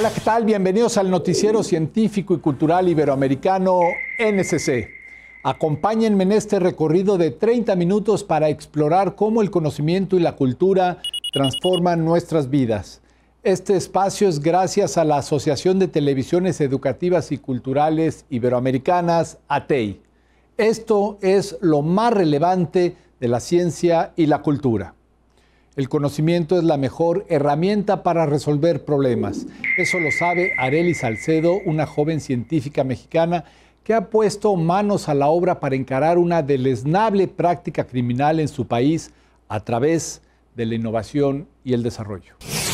Hola, ¿qué tal? Bienvenidos al Noticiero Científico y Cultural Iberoamericano NSC. Acompáñenme en este recorrido de 30 minutos para explorar cómo el conocimiento y la cultura transforman nuestras vidas. Este espacio es gracias a la Asociación de Televisiones Educativas y Culturales Iberoamericanas, ATEI. Esto es lo más relevante de la ciencia y la cultura. El conocimiento es la mejor herramienta para resolver problemas. Eso lo sabe Arely Salcedo, una joven científica mexicana que ha puesto manos a la obra para encarar una deleznable práctica criminal en su país a través de la innovación y el desarrollo.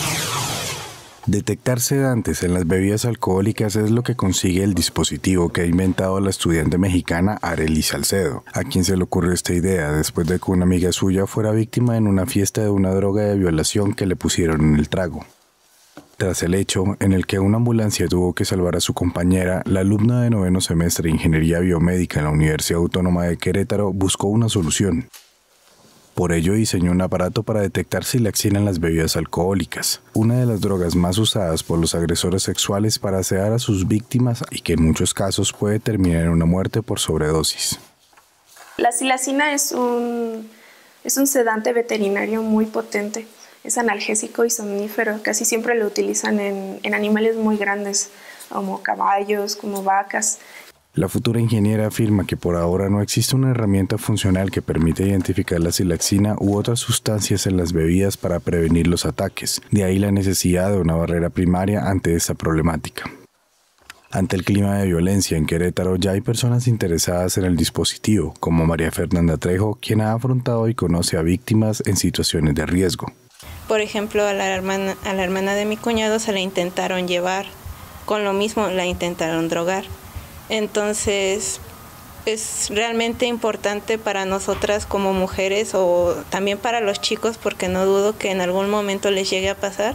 Detectar sedantes en las bebidas alcohólicas es lo que consigue el dispositivo que ha inventado la estudiante mexicana Arely Salcedo, a quien se le ocurrió esta idea después de que una amiga suya fuera víctima en una fiesta de una droga de violación que le pusieron en el trago. Tras el hecho en el que una ambulancia tuvo que salvar a su compañera, la alumna de 9º semestre de Ingeniería Biomédica en la Universidad Autónoma de Querétaro buscó una solución. Por ello diseñó un aparato para detectar silaxina en las bebidas alcohólicas, una de las drogas más usadas por los agresores sexuales para sedar a sus víctimas y que en muchos casos puede terminar en una muerte por sobredosis. La silaxina es un sedante veterinario muy potente, es analgésico y somnífero, casi siempre lo utilizan en animales muy grandes, como caballos, como vacas. La futura ingeniera afirma que por ahora no existe una herramienta funcional que permita identificar la silaxina u otras sustancias en las bebidas para prevenir los ataques, de ahí la necesidad de una barrera primaria ante esta problemática. Ante el clima de violencia en Querétaro ya hay personas interesadas en el dispositivo, como María Fernanda Trejo, quien ha afrontado y conoce a víctimas en situaciones de riesgo. Por ejemplo, a la hermana de mi cuñado se la intentaron llevar, con lo mismo la intentaron drogar. Entonces, es realmente importante para nosotras como mujeres o también para los chicos, porque no dudo que en algún momento les llegue a pasar.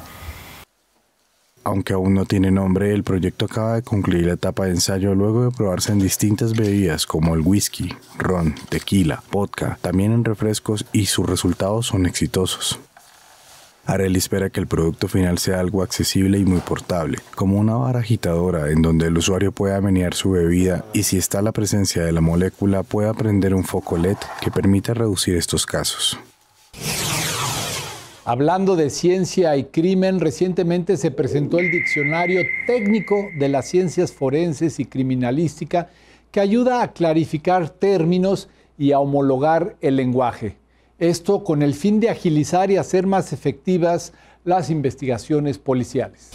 Aunque aún no tiene nombre, el proyecto acaba de concluir la etapa de ensayo luego de probarse en distintas bebidas como el whisky, ron, tequila, vodka, también en refrescos, y sus resultados son exitosos. Arely espera que el producto final sea algo accesible y muy portable, como una barra agitadora en donde el usuario pueda menear su bebida y, si está la presencia de la molécula, pueda prender un foco LED que permita reducir estos casos. Hablando de ciencia y crimen, recientemente se presentó el Diccionario Técnico de las Ciencias Forenses y Criminalística, que ayuda a clarificar términos y a homologar el lenguaje. Esto con el fin de agilizar y hacer más efectivas las investigaciones policiales.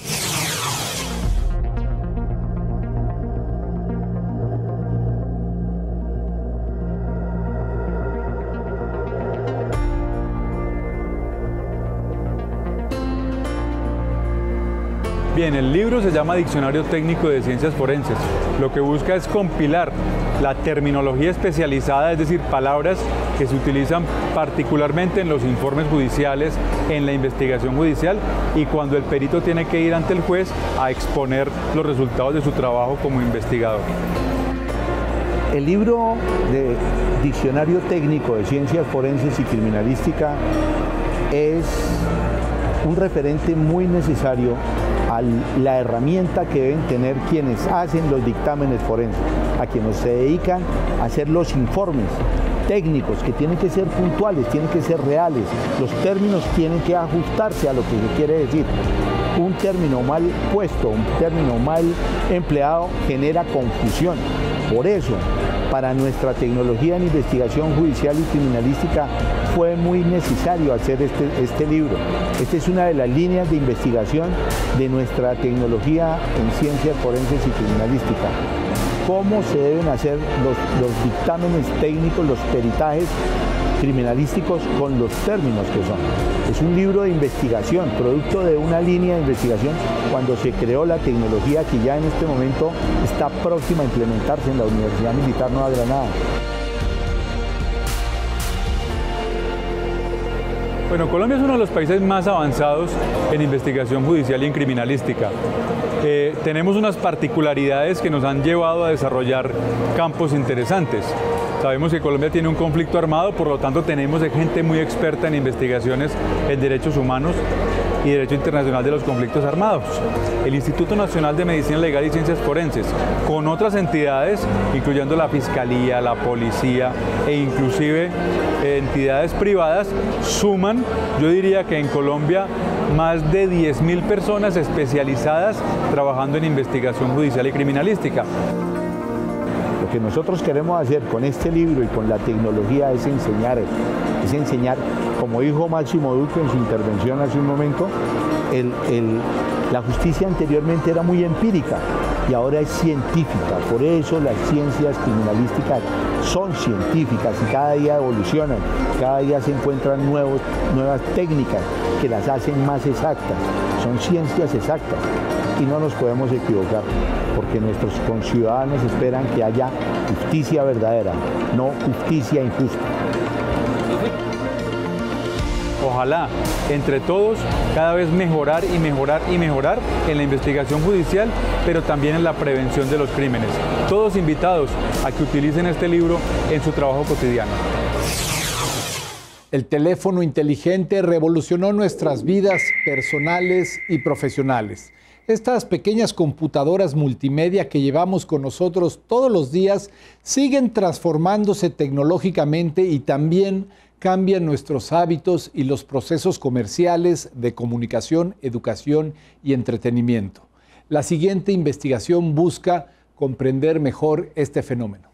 Bien, el libro se llama Diccionario Técnico de Ciencias Forenses. Lo que busca es compilar la terminología especializada, es decir, palabras que se utilizan particularmente en los informes judiciales, en la investigación judicial y cuando el perito tiene que ir ante el juez a exponer los resultados de su trabajo como investigador. El libro de Diccionario Técnico de Ciencias Forenses y Criminalística es un referente muy necesario a la herramienta que deben tener quienes hacen los dictámenes forenses, a quienes se dedican a hacer los informes técnicos, que tienen que ser puntuales, tienen que ser reales, los términos tienen que ajustarse a lo que se quiere decir. Un término mal puesto, un término mal empleado genera confusión. Por eso, para nuestra tecnología en investigación judicial y criminalística fue muy necesario hacer este libro. Esta es una de las líneas de investigación de nuestra tecnología en ciencias forenses y criminalística. Cómo se deben hacer los dictámenes técnicos, los peritajes criminalísticos con los términos que son. Es un libro de investigación, producto de una línea de investigación cuando se creó la tecnología que ya en este momento está próxima a implementarse en la Universidad Militar Nueva Granada. Bueno, Colombia es uno de los países más avanzados en investigación judicial y en criminalística. Tenemos unas particularidades que nos han llevado a desarrollar campos interesantes. Sabemos que Colombia tiene un conflicto armado, por lo tanto tenemos gente muy experta en investigaciones en derechos humanos y derecho internacional de los conflictos armados. el Instituto Nacional de Medicina Legal y Ciencias Forenses, con otras entidades, incluyendo la Fiscalía, la Policía e inclusive entidades privadas, suman, yo diría que en Colombia, más de 10.000 personas especializadas trabajando en investigación judicial y criminalística. Lo que nosotros queremos hacer con este libro y con la tecnología es enseñar, como dijo Máximo Duque en su intervención hace un momento, la justicia anteriormente era muy empírica y ahora es científica. Por eso las ciencias criminalísticas son científicas y cada día evolucionan, cada día se encuentran nuevas técnicas que las hacen más exactas. Son ciencias exactas y no nos podemos equivocar, porque nuestros conciudadanos esperan que haya justicia verdadera, no justicia injusta. Ojalá, entre todos, cada vez mejorar y mejorar y mejorar en la investigación judicial, pero también en la prevención de los crímenes. Todos invitados a que utilicen este libro en su trabajo cotidiano. El teléfono inteligente revolucionó nuestras vidas personales y profesionales. Estas pequeñas computadoras multimedia que llevamos con nosotros todos los días siguen transformándose tecnológicamente y también cambian nuestros hábitos y los procesos comerciales de comunicación, educación y entretenimiento. La siguiente investigación busca comprender mejor este fenómeno.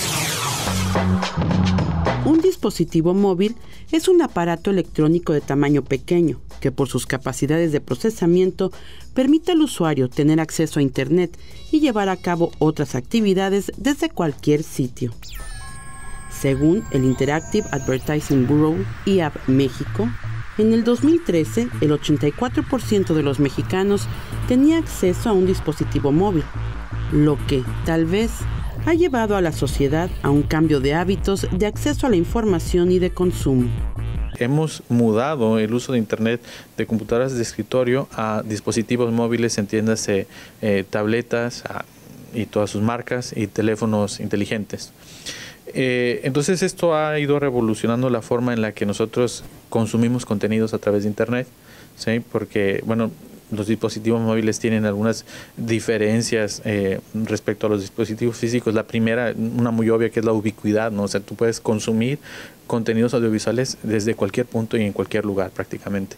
Un dispositivo móvil es un aparato electrónico de tamaño pequeño que por sus capacidades de procesamiento permite al usuario tener acceso a Internet y llevar a cabo otras actividades desde cualquier sitio. Según el Interactive Advertising Bureau, IAB México, en el 2013 el 84% de los mexicanos tenía acceso a un dispositivo móvil, lo que, tal vez, ha llevado a la sociedad a un cambio de hábitos de acceso a la información y de consumo. Hemos mudado el uso de Internet de computadoras de escritorio a dispositivos móviles, entiéndase tabletas y todas sus marcas y teléfonos inteligentes. Entonces esto ha ido revolucionando la forma en la que nosotros consumimos contenidos a través de Internet, ¿sí? Porque, bueno, los dispositivos móviles tienen algunas diferencias respecto a los dispositivos físicos. La primera, una muy obvia, que es la ubicuidad, ¿no? O sea, tú puedes consumir contenidos audiovisuales desde cualquier punto y en cualquier lugar prácticamente.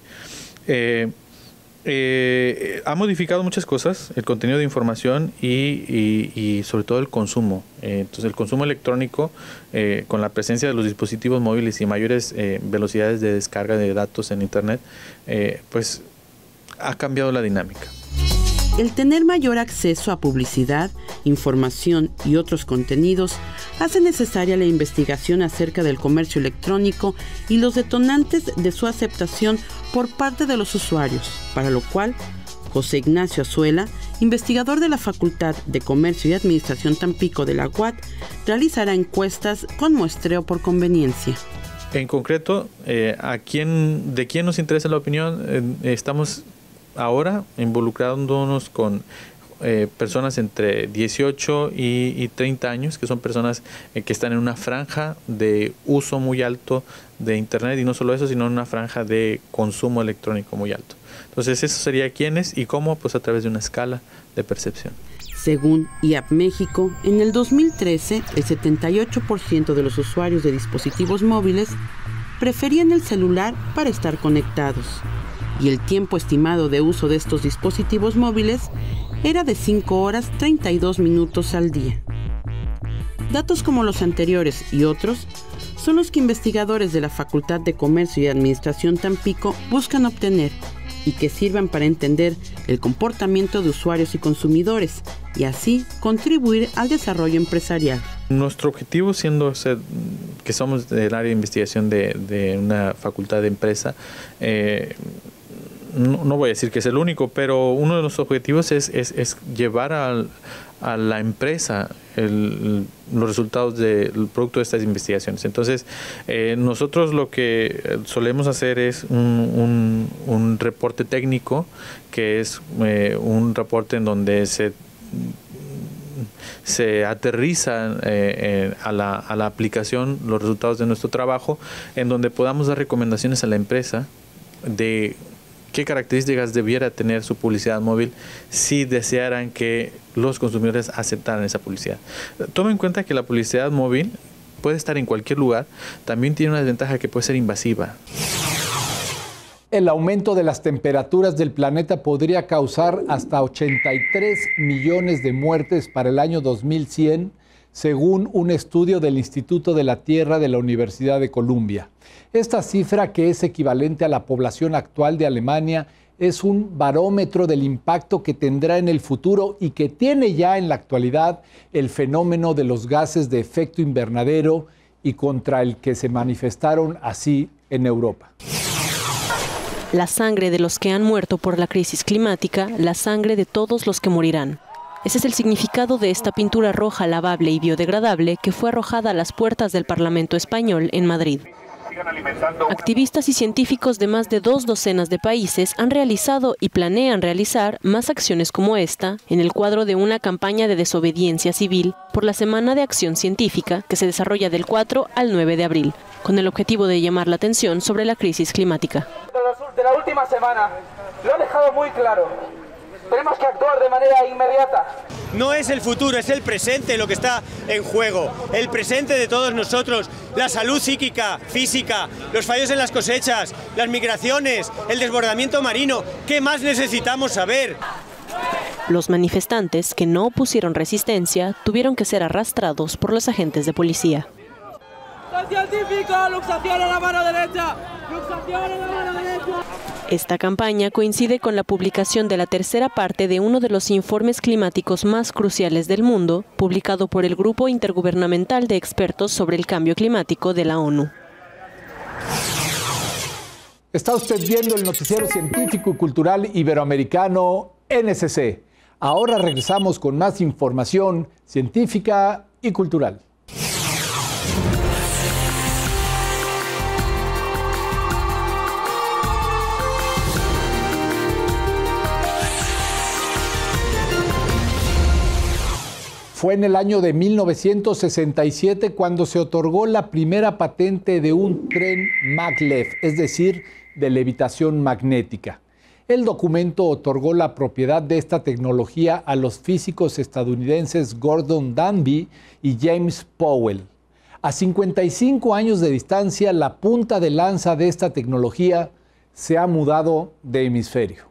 Ha modificado muchas cosas, el contenido de información y sobre todo el consumo. Entonces el consumo electrónico, con la presencia de los dispositivos móviles y mayores velocidades de descarga de datos en Internet, pues ha cambiado la dinámica. El tener mayor acceso a publicidad, información y otros contenidos hace necesaria la investigación acerca del comercio electrónico y los detonantes de su aceptación por parte de los usuarios, para lo cual José Ignacio Azuela, investigador de la Facultad de Comercio y Administración Tampico de la UAT, realizará encuestas con muestreo por conveniencia. En concreto, ¿de quién nos interesa la opinión? Estamos ahora involucrándonos con personas entre 18 y 30 años, que son personas que están en una franja de uso muy alto de Internet, y no solo eso, sino en una franja de consumo electrónico muy alto. Entonces, eso sería quiénes y cómo, pues a través de una escala de percepción. Según IAB México, en el 2013, el 78% de los usuarios de dispositivos móviles preferían el celular para estar conectados, y el tiempo estimado de uso de estos dispositivos móviles era de 5 horas 32 minutos al día. Datos como los anteriores y otros son los que investigadores de la Facultad de Comercio y Administración Tampico buscan obtener y que sirvan para entender el comportamiento de usuarios y consumidores y así contribuir al desarrollo empresarial. Nuestro objetivo, siendo que somos del área de investigación de una facultad de empresa, no voy a decir que es el único, pero uno de los objetivos es llevar a la empresa los resultados del producto de estas investigaciones. Entonces, nosotros lo que solemos hacer es un reporte técnico, que es un reporte en donde se aterriza a la aplicación los resultados de nuestro trabajo, en donde podamos dar recomendaciones a la empresa de qué características debiera tener su publicidad móvil si desearan que los consumidores aceptaran esa publicidad. Toma en cuenta que la publicidad móvil puede estar en cualquier lugar, también tiene una desventaja que puede ser invasiva. El aumento de las temperaturas del planeta podría causar hasta 83 millones de muertes para el año 2100, según un estudio del Instituto de la Tierra de la Universidad de Columbia. Esta cifra, que es equivalente a la población actual de Alemania, es un barómetro del impacto que tendrá en el futuro y que tiene ya en la actualidad el fenómeno de los gases de efecto invernadero y contra el que se manifestaron así en Europa. La sangre de los que han muerto por la crisis climática, la sangre de todos los que morirán. Ese es el significado de esta pintura roja lavable y biodegradable que fue arrojada a las puertas del Parlamento español en Madrid. Activistas y científicos de más de 2 docenas de países han realizado y planean realizar más acciones como esta en el cuadro de una campaña de desobediencia civil por la Semana de Acción Científica que se desarrolla del 4 al 9 de abril, con el objetivo de llamar la atención sobre la crisis climática. De la última semana lo ha dejado muy claro. Tenemos que actuar de manera inmediata. No es el futuro, es el presente lo que está en juego. El presente de todos nosotros, la salud psíquica, física, los fallos en las cosechas, las migraciones, el desbordamiento marino. ¿Qué más necesitamos saber? Los manifestantes, que no opusieron resistencia, tuvieron que ser arrastrados por los agentes de policía. ¡Científico! ¡Luxación a la mano derecha! ¡Luxación a la mano derecha! Esta campaña coincide con la publicación de la tercera parte de uno de los informes climáticos más cruciales del mundo, publicado por el Grupo Intergubernamental de Expertos sobre el Cambio Climático de la ONU. Está usted viendo el noticiero científico y cultural iberoamericano NSC. Ahora regresamos con más información científica y cultural. Fue en el año de 1967 cuando se otorgó la primera patente de un tren maglev, es decir, de levitación magnética. El documento otorgó la propiedad de esta tecnología a los físicos estadounidenses Gordon Danby y James Powell. A 55 años de distancia, la punta de lanza de esta tecnología se ha mudado de hemisferio.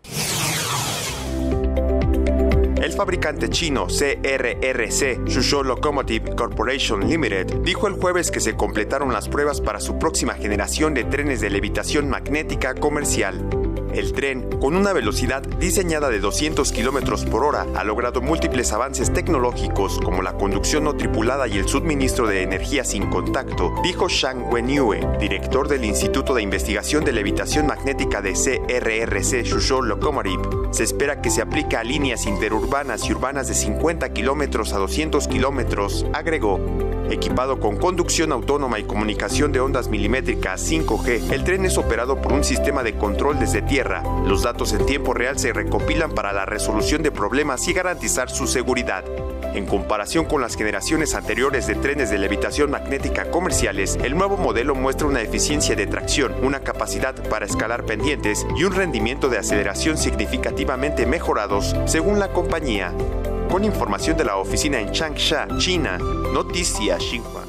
El fabricante chino CRRC Suzhou Locomotive Corporation Limited dijo el jueves que se completaron las pruebas para su próxima generación de trenes de levitación magnética comercial. El tren, con una velocidad diseñada de 200 km por hora, ha logrado múltiples avances tecnológicos como la conducción no tripulada y el suministro de energía sin contacto, dijo Shang Wenyue, director del Instituto de Investigación de Levitación Magnética de CRRC Suzhou Locomotive. Se espera que se aplique a líneas interurbanas y urbanas de 50 km a 200 km, agregó. Equipado con conducción autónoma y comunicación de ondas milimétricas 5G, el tren es operado por un sistema de control desde tierra. Los datos en tiempo real se recopilan para la resolución de problemas y garantizar su seguridad. En comparación con las generaciones anteriores de trenes de levitación magnética comerciales, el nuevo modelo muestra una eficiencia de tracción, una capacidad para escalar pendientes y un rendimiento de aceleración significativamente mejorados, según la compañía. Con información de la oficina en Changsha, China, Noticias Xinhua.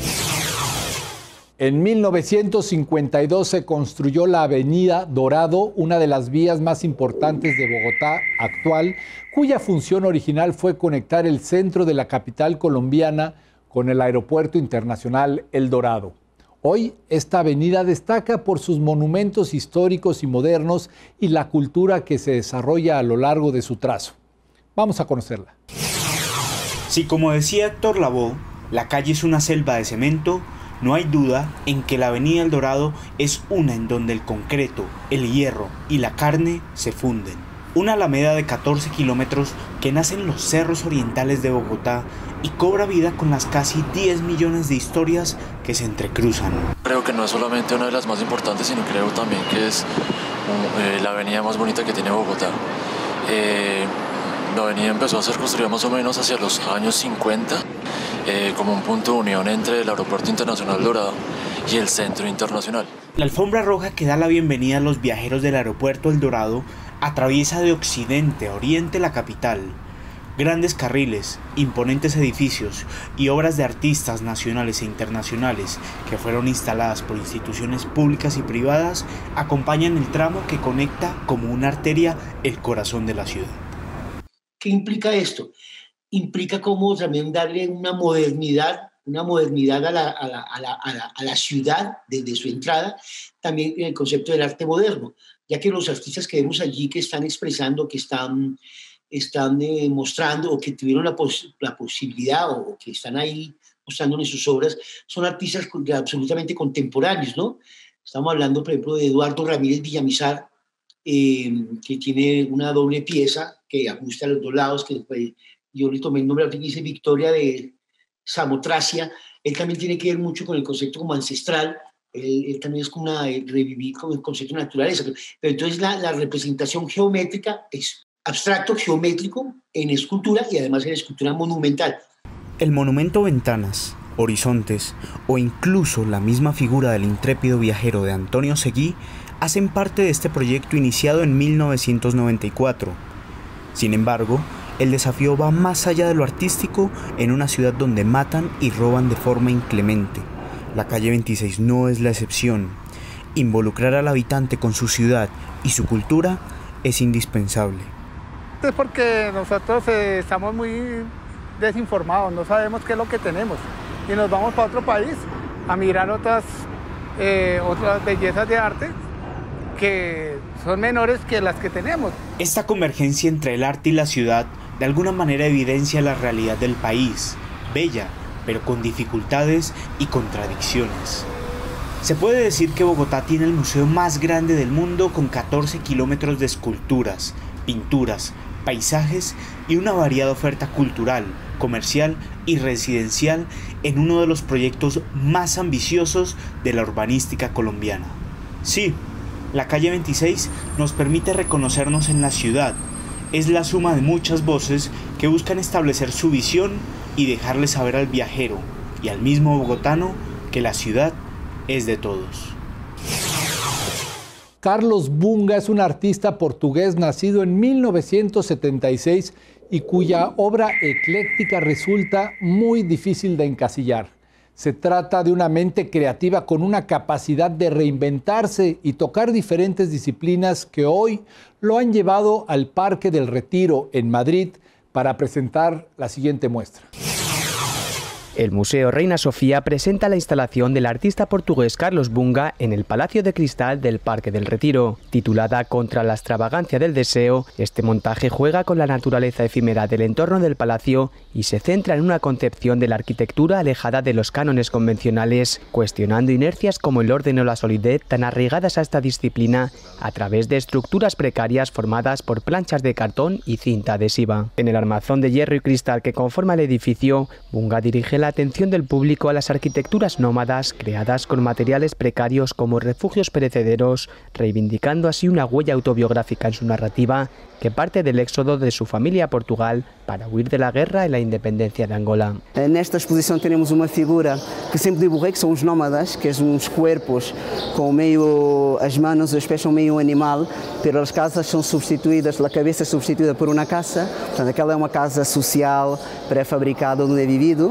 En 1952 se construyó la Avenida Dorado, una de las vías más importantes de Bogotá actual, cuya función original fue conectar el centro de la capital colombiana con el Aeropuerto Internacional El Dorado. Hoy, esta avenida destaca por sus monumentos históricos y modernos y la cultura que se desarrolla a lo largo de su trazo. Vamos a conocerla. Si, como decía Héctor Lavoe, la calle es una selva de cemento, no hay duda en que la Avenida El Dorado es una en donde el concreto, el hierro y la carne se funden. Una alameda de 14 kilómetros que nace en los cerros orientales de Bogotá y cobra vida con las casi 10 millones de historias que se entrecruzan. Creo que no es solamente una de las más importantes, sino creo también que es la avenida más bonita que tiene Bogotá. La avenida empezó a ser construida más o menos hacia los años 50 como un punto de unión entre el Aeropuerto Internacional Dorado y el Centro Internacional. La alfombra roja que da la bienvenida a los viajeros del aeropuerto El Dorado atraviesa de occidente a oriente la capital. Grandes carriles, imponentes edificios y obras de artistas nacionales e internacionales que fueron instaladas por instituciones públicas y privadas acompañan el tramo que conecta como una arteria el corazón de la ciudad. ¿Qué implica esto? Implica como también darle una modernidad a la ciudad desde su entrada, también en el concepto del arte moderno, ya que los artistas que vemos allí que están expresando, que están mostrando o que tuvieron la posibilidad o que están ahí mostrando en sus obras, son artistas absolutamente contemporáneos, ¿no? Estamos hablando, por ejemplo, de Eduardo Ramírez Villamizar, que tiene una doble pieza que ajusta a los dos lados, que yo le tomé el nombre que dice Victoria de Samotracia. Él también tiene que ver mucho con el concepto como ancestral. Él también es como revivir con el concepto de naturaleza. Pero entonces la representación geométrica es abstracto geométrico en escultura y además en escultura monumental. El monumento Ventanas, Horizontes o incluso la misma figura del intrépido viajero de Antonio Seguí hacen parte de este proyecto iniciado en 1994. Sin embargo, el desafío va más allá de lo artístico en una ciudad donde matan y roban de forma inclemente. La calle 26 no es la excepción. Involucrar al habitante con su ciudad y su cultura es indispensable. Es porque nosotros estamos muy desinformados, no sabemos qué es lo que tenemos y nos vamos para otro país a mirar otras bellezas de arte que son menores que las que tenemos. Esta convergencia entre el arte y la ciudad de alguna manera evidencia la realidad del país, bella, pero con dificultades y contradicciones. Se puede decir que Bogotá tiene el museo más grande del mundo con 14 kilómetros de esculturas, pinturas, paisajes y una variada oferta cultural, comercial y residencial en uno de los proyectos más ambiciosos de la urbanística colombiana. Sí, la calle 26 nos permite reconocernos en la ciudad. Es la suma de muchas voces que buscan establecer su visión y dejarle saber al viajero y al mismo bogotano que la ciudad es de todos. Carlos Bunga es un artista portugués nacido en 1976 y cuya obra ecléctica resulta muy difícil de encasillar. Se trata de una mente creativa con una capacidad de reinventarse y tocar diferentes disciplinas que hoy lo han llevado al Parque del Retiro en Madrid para presentar la siguiente muestra. El Museo Reina Sofía presenta la instalación del artista portugués Carlos Bunga en el Palacio de Cristal del Parque del Retiro. Titulada Contra la extravagancia del deseo, este montaje juega con la naturaleza efímera del entorno del palacio y se centra en una concepción de la arquitectura alejada de los cánones convencionales, cuestionando inercias como el orden o la solidez tan arraigadas a esta disciplina a través de estructuras precarias formadas por planchas de cartón y cinta adhesiva. En el armazón de hierro y cristal que conforma el edificio, Bunga dirige la atención del público a las arquitecturas nómadas creadas con materiales precarios como refugios perecederos, reivindicando así una huella autobiográfica en su narrativa que parte del éxodo de su familia a Portugal para huir de la guerra y la independencia de Angola. Nesta exposição tenemos uma figura que sempre dibujei, que são os nómadas, que são uns corpos com meio as manos, os pés são meio animal, pero as casas são substituídas, a cabeça é substituída por uma casa, portanto aquela é uma casa social, pré-fabricada, onde é vivido,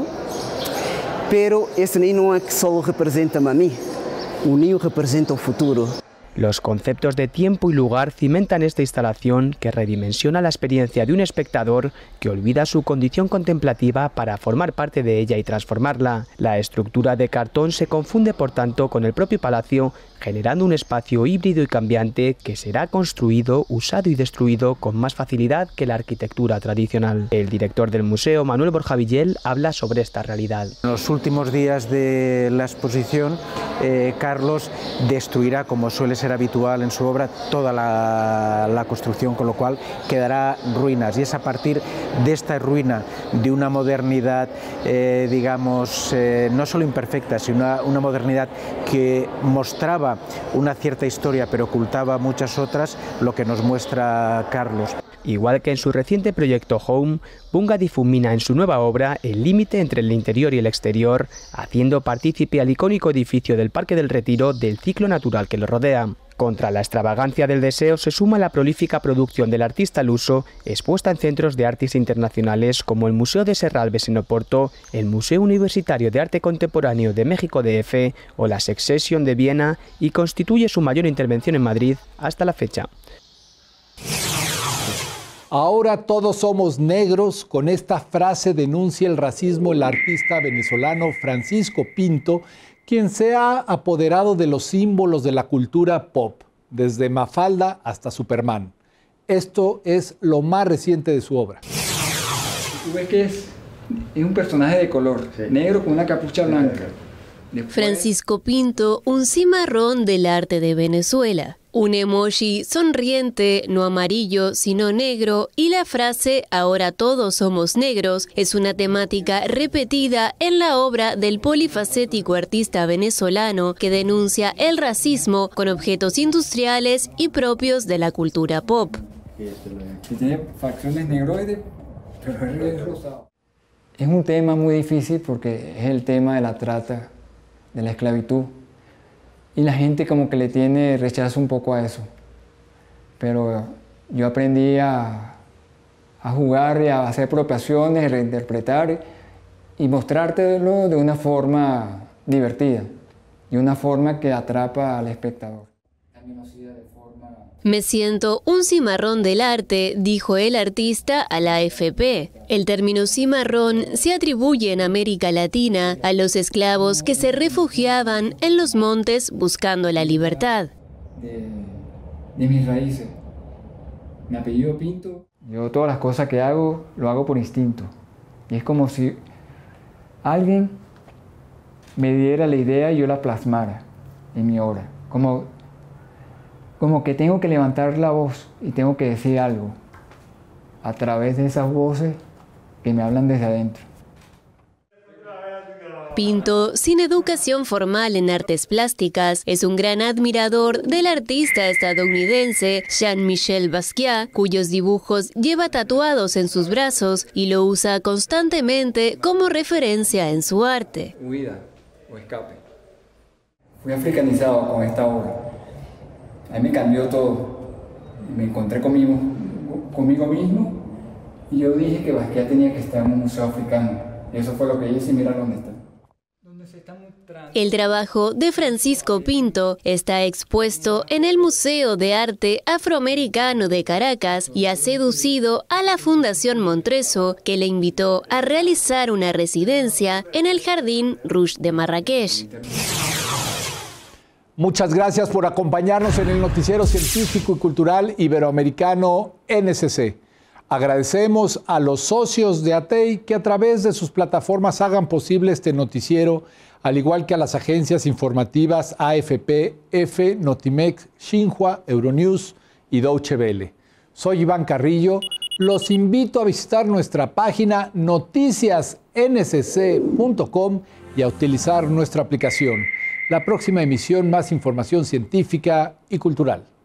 pero esse ninho não é que só representa-me a mim, o ninho representa o futuro. Los conceptos de tiempo y lugar cimentan esta instalación que redimensiona la experiencia de un espectador que olvida su condición contemplativa para formar parte de ella y transformarla. La estructura de cartón se confunde por tanto con el propio palacio, generando un espacio híbrido y cambiante que será construido, usado y destruido con más facilidad que la arquitectura tradicional. El director del museo, Manuel Borja Villel, habla sobre esta realidad. En los últimos días de la exposición, Carlos destruirá, como suele ser ser habitual en su obra, toda la construcción, con lo cual quedará ruinas. Y es a partir de esta ruina, de una modernidad, digamos, no solo imperfecta, sino una modernidad que mostraba una cierta historia, pero ocultaba muchas otras, lo que nos muestra Carlos. Igual que en su reciente proyecto Home, Bunga difumina en su nueva obra el límite entre el interior y el exterior, haciendo partícipe al icónico edificio del Parque del Retiro del ciclo natural que lo rodea. Contra la extravagancia del deseo se suma la prolífica producción del artista luso, expuesta en centros de artes internacionales como el Museo de Serralves en Oporto, el Museo Universitario de Arte Contemporáneo de México DF o la Sexsession de Viena, y constituye su mayor intervención en Madrid hasta la fecha. Ahora todos somos negros. Con esta frase denuncia el racismo el artista venezolano Francisco Pinto, quien se ha apoderado de los símbolos de la cultura pop, desde Mafalda hasta Superman. Esto es lo más reciente de su obra. Tú ves que es un personaje de color, negro con una capucha blanca. Francisco Pinto, un cimarrón del arte de Venezuela. Un emoji sonriente, no amarillo, sino negro, y la frase "ahora todos somos negros" es una temática repetida en la obra del polifacético artista venezolano que denuncia el racismo con objetos industriales y propios de la cultura pop. Que tiene facciones negroides, pero es rosado. Es un tema muy difícil porque es el tema de la trata, de la esclavitud. Y la gente como que le tiene rechazo un poco a eso. Pero yo aprendí a jugar y a hacer apropiaciones, reinterpretar y mostrártelo de una forma divertida y una forma que atrapa al espectador. Me siento un cimarrón del arte, dijo el artista a la AFP. El término cimarrón se atribuye en América Latina a los esclavos que se refugiaban en los montes buscando la libertad. De mis raíces. Mi apellido Pinto. Yo todas las cosas que hago, lo hago por instinto. Y es como si alguien me diera la idea y yo la plasmara en mi obra. Como que tengo que levantar la voz y tengo que decir algo a través de esas voces que me hablan desde adentro. Pinto, sin educación formal en artes plásticas, es un gran admirador del artista estadounidense Jean-Michel Basquiat, cuyos dibujos lleva tatuados en sus brazos y lo usa constantemente como referencia en su arte. Huida o escape. Fui africanizado con esta obra. A mí me cambió todo. Me encontré conmigo mismo y yo dije que Basquiat tenía que estar en un museo africano. Y eso fue lo que hice, y mira dónde está. El trabajo de Francisco Pinto está expuesto en el Museo de Arte Afroamericano de Caracas y ha seducido a la Fundación Montreso, que le invitó a realizar una residencia en el Jardín Rouge de Marrakech. Muchas gracias por acompañarnos en el noticiero científico y cultural iberoamericano NSC. Agradecemos a los socios de ATEI que a través de sus plataformas hagan posible este noticiero, al igual que a las agencias informativas AFP, EFE, Notimex, Xinhua, Euronews y Deutsche Welle. Soy Iván Carrillo. Los invito a visitar nuestra página noticiasnsc.com y a utilizar nuestra aplicación. La próxima emisión, más información científica y cultural.